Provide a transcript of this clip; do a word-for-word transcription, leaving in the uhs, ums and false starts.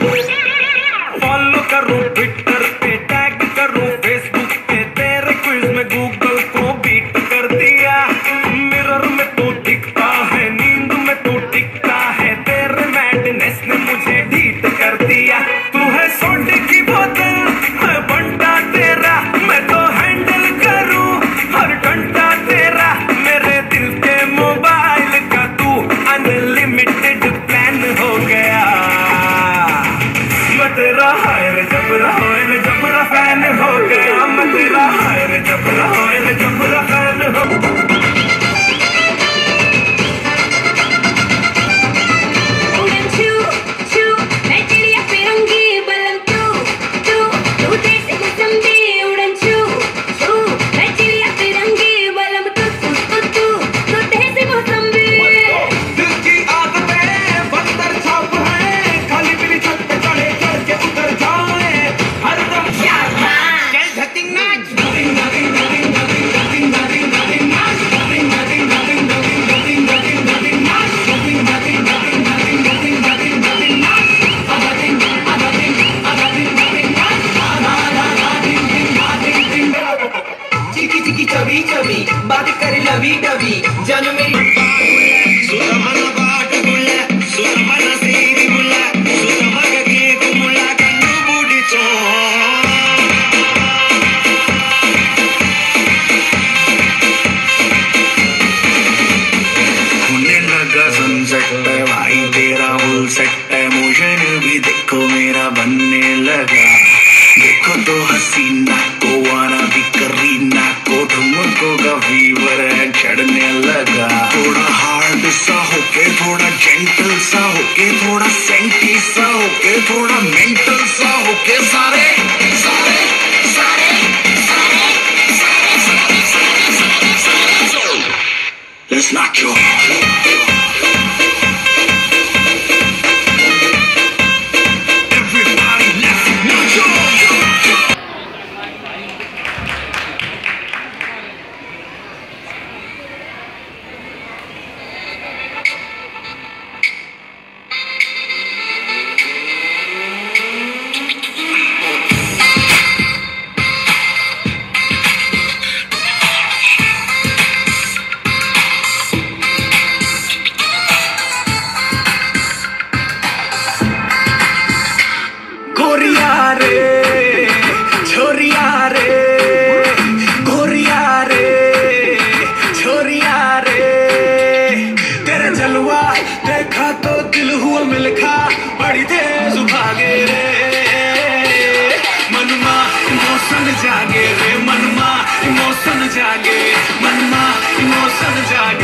Follow करूं Twitter पे, tag करूं फेसबुक पे, तेरे क्विज में गूगल को बीट कर दिया। मिरर में तो दिखता है, नींद में तो टिकता है, तेरे मैडनेस ने मुझे ढीठ कर दिया। तू है सोडे की बोतल, मैं बंटा तेरा, मैं तो हैंडल करूं हर घंटा तेरा। मेरे दिल के मोबाइल का तू अनलिमिटेड प्लान हो गया। मैं तेरा हायर जबरा होए जबरा फैन हो गया। मैं तेरा हायर जबरा होए जबरा फैन हो। चबी चबी बात कर लवी डबी जन मेरी सुरमना बाट गुल्ला सुरमना सीरी गुल्ला सुरमग के गुल्ला कन्नु बूढ़ी चो होने लगा सनसेट भाई तेरा फुल सेट है। मोशन भी देखो मेरा बनने लगा। देखो तो हसीना को वारा भी करीना को ठुमको का फीवर है चढ़ने लगा। थोड़ा हार्ड सा होके थोड़ा जेंटल सा होके थोड़ा सेंटी सा होके थोड़ा मेंटल सा होके सारे सारे सारे सारे सारे सारे सारे सारे सारे Let's knock you off. गोरिया रे छोरिया रे गोरिया रे छोरिया रे तेरे जलवा देखा तो दिल हुआ मिलखा बड़ी तेज भागे रे। मनमा इमोशन जागे रे मनमा इमोशन जागे मनमा इमोशन जागे।